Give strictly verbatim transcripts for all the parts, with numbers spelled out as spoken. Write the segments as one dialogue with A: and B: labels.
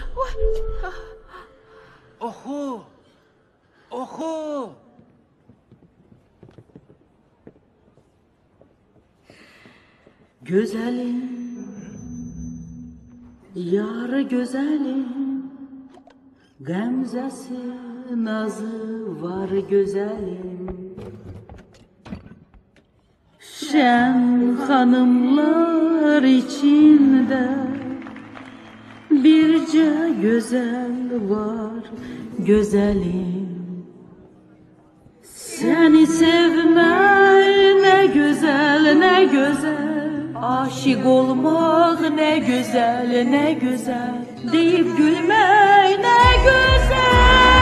A: Oxu. Oxu.
B: Güzelim, yar güzelim, gamzesi nazı var güzelim. Şen hanımlar içinde birce güzel var güzelim. Seni sevmek ne güzel ne güzel, aşık olmak ne güzel ne güzel, deyip gülmek ne güzel.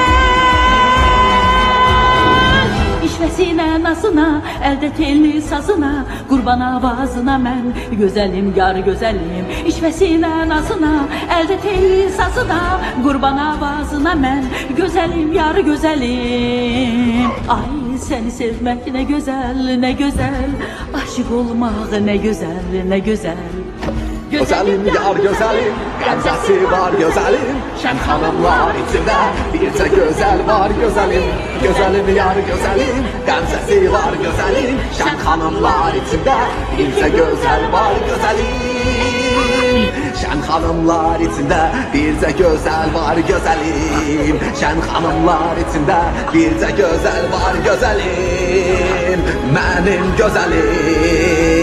B: İşvesine nasına, elde telli sazına, kurban avazına men güzelim yar güzelim. İşvesine nasına, elde telli sazına, kurban avazına men güzelim yar güzelim. Ay seni sevmek ne güzel ne güzel, aşık olmak ne güzel ne güzel.
C: Güzelim yar güzelim, gamzesi var güzelim. Şen hanımlar içinde bir de güzel var güzelim. Güzelim yar güzelim, gamzesi var güzelim. Şen hanımlar içinde bir de güzel var güzelim. Şen hanımlar içinde bir de güzel var güzelim. Şen hanımlar içinde bir de güzel var güzelim. Benim güzelim.